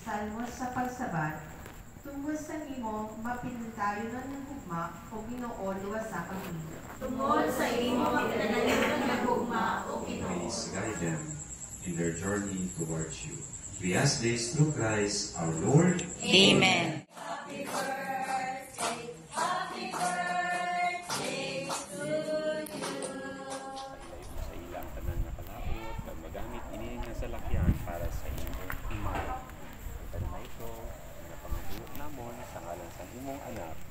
salmos sa pagsabat, tungkol sa imo mapintayo ng hugma o Ginoo luwas sa kami. Tungkol sa imo mapintayo ng hugma o Ginoo. Please guide them in their journey towards you. We ask this through Christ our Lord. Amen. Happy birthday to you. Sa ilang tanan na kalaot, kag magamit ini nga salakyan para sa imong imahe. Ito na ito, napangabuot namon sa ngalan sa imong anak,